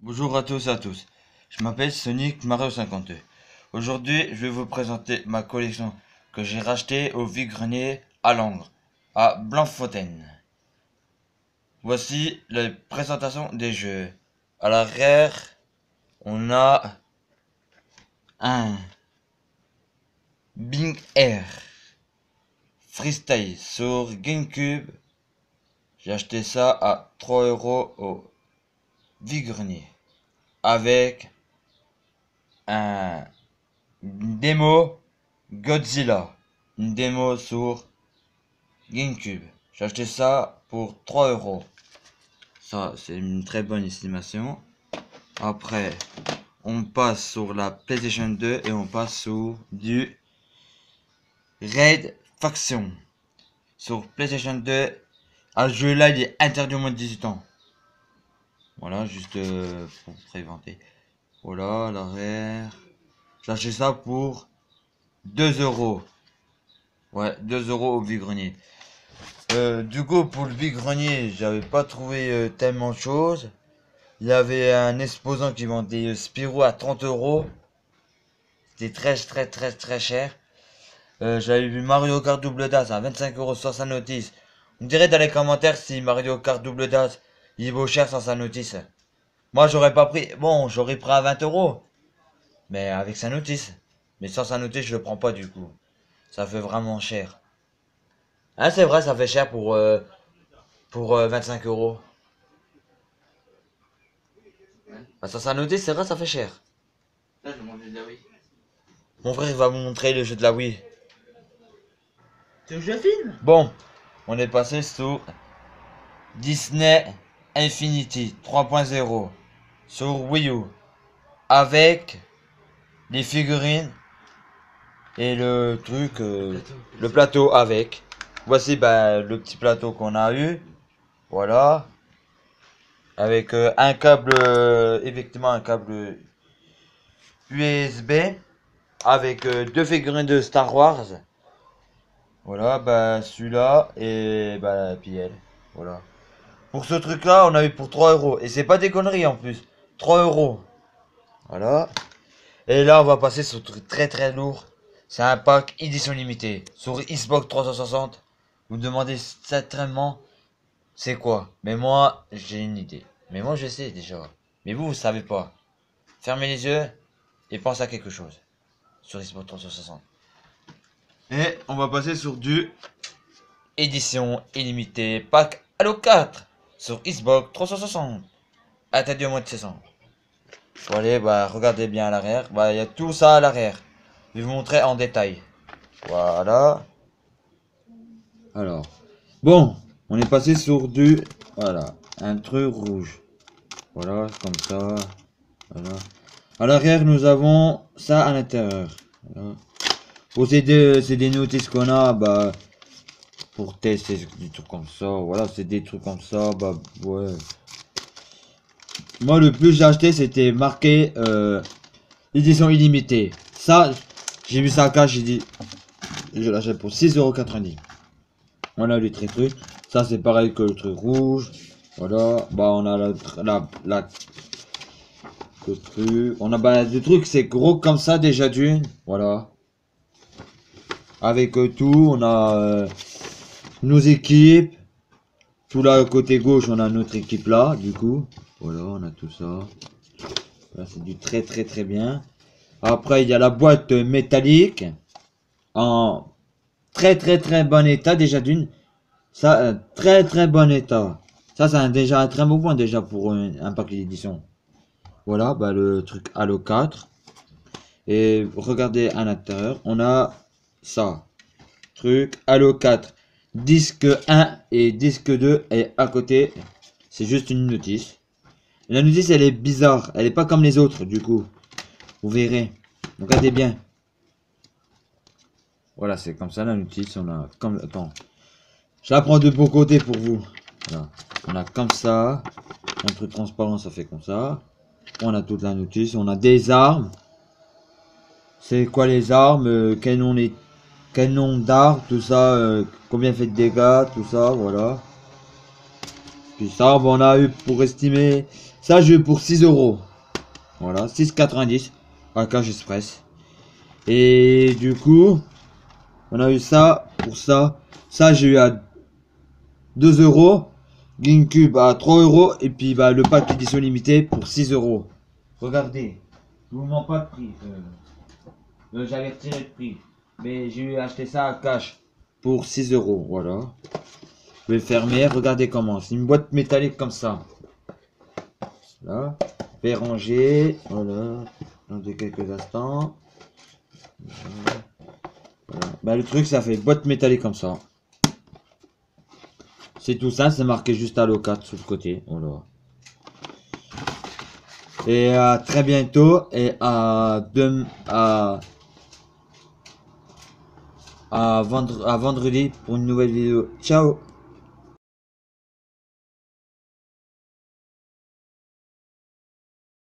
Bonjour à tous et à tous, je m'appelle Sonic Mario 52. Aujourd'hui, je vais vous présenter ma collection que j'ai rachetée au vide-grenier à Langres, à Blanc-Fontaine. Voici la présentation des jeux. À l'arrière, on a un Bing Air Freestyle sur GameCube. J'ai acheté ça à 3 € au vide-grenier avec un une démo Godzilla, une démo sur GameCube. J'ai acheté ça pour 3 €. Ça, c'est une très bonne estimation. Après, on passe sur la PlayStation 2 et on passe sur du Raid Faction. Sur PlayStation 2, à ce jeu-là, il est interdit au moins de 18 ans. Voilà, juste pour préventer. Voilà, l'arrière. J'ai acheté ça pour 2 €. Ouais, 2 € au vide-grenier. Du coup, pour le vide-grenier, j'avais pas trouvé tellement de choses. Il y avait un exposant qui vendait Spyro à 30 €. C'était très cher. J'avais vu Mario Kart Double Dash à 25 € sans sa notice. On dirait dans les commentaires si Mario Kart Double Dash il vaut cher sans sa notice. Moi j'aurais pas pris. Bon, j'aurais pris à 20 €. Mais avec sa notice. Mais sans sa notice, je le prends pas du coup. Ça fait vraiment cher. Hein, c'est vrai, ça fait cher pour 25 €. Bah, sans sa notice, c'est vrai, ça fait cher. Là, je mange de la Wii. Mon frère il va vous montrer le jeu de la Wii. Tu veux que je filme? Bon, on est passé sur Disney Infinity 3.0 sur Wii U avec les figurines et le truc, le plateau avec. Voici bah, le petit plateau qu'on a eu. Voilà. Avec un câble, effectivement un câble USB avec deux figurines de Star Wars. Voilà, bah celui-là et bah puis elle. Voilà. Pour ce truc-là, on a eu pour 3 €. Et c'est pas des conneries en plus. 3 €. Voilà. Et là, on va passer sur un truc très lourd. C'est un pack édition limitée. Sur Xbox 360. Vous me demandez certainement c'est quoi. Mais moi, j'ai une idée. Mais moi, je sais déjà. Mais vous savez pas. Fermez les yeux et pensez à quelque chose. Sur Xbox 360. Et on va passer sur du édition illimitée pack Halo 4 sur Xbox 360. Interdit au moins de 16 ans. Bon allez, bah regardez bien à l'arrière. Bah il y a tout ça à l'arrière. Je vais vous montrer en détail. Voilà. Alors. Bon, on est passé sur du. Voilà. Un truc rouge. Voilà, comme ça. Voilà. À l'arrière, nous avons ça à l'intérieur. Voilà. Pour c'est des notices qu'on a, bah. Pour tester des trucs comme ça. Voilà, c'est des trucs comme ça. Bah ouais. Moi, le plus j'ai acheté, c'était marqué édition illimitée. Ça, j'ai vu ça à cash, j'ai dit, je l'achète pour 6,90 €. Voilà les trucs. Ça, c'est pareil que le truc rouge. Voilà, bah on a le truc. On a bah le truc, c'est gros comme ça déjà d'une. Voilà. Avec tout, on a nos équipes. Tout là, côté gauche, on a notre équipe là, du coup. Voilà, on a tout ça. Là, c'est du très bien. Après, il y a la boîte métallique en très bon état déjà d'une. Ça, très bon état. Ça, c'est déjà un très bon point déjà pour un paquet d'édition. Voilà, bah le truc Halo 4. Et regardez à l'intérieur, on a ça. Truc Halo 4. Disque 1 et disque 2 et à côté, c'est juste une notice. La notice, elle est bizarre. Elle est pas comme les autres, du coup. Vous verrez. Regardez bien. Voilà, c'est comme ça la notice. On a comme. Attends. Je la prends de bon côté pour vous. Voilà. On a comme ça. Un truc transparent, ça fait comme ça. On a toute la notice. On a des armes. C'est quoi les armes? Canon d'art, tout ça. Combien fait de dégâts, tout ça, voilà. Puis ça, bon, on a eu pour estimer. Ça, j'ai eu pour 6 euros. Voilà, 6,90 à Cash Express. Et du coup, on a eu ça pour ça. Ça, j'ai eu à 2 euros. GameCube à 3 euros. Et puis bah, le pack édition limitée pour 6 euros. Regardez, je vous mens pas de prix. J'avais retiré le prix. Mais j'ai acheté ça à cash pour 6 euros. Voilà. Je vais le fermer. Regardez comment. C'est une boîte métallique comme ça. Là. Je vais ranger. Voilà. Dans quelques instants. Voilà. Bah, le truc, ça fait boîte métallique comme ça. C'est tout ça. C'est marqué juste à Locat sur le côté. Voilà. Et à très bientôt. Et à vendredi pour une nouvelle vidéo. Ciao.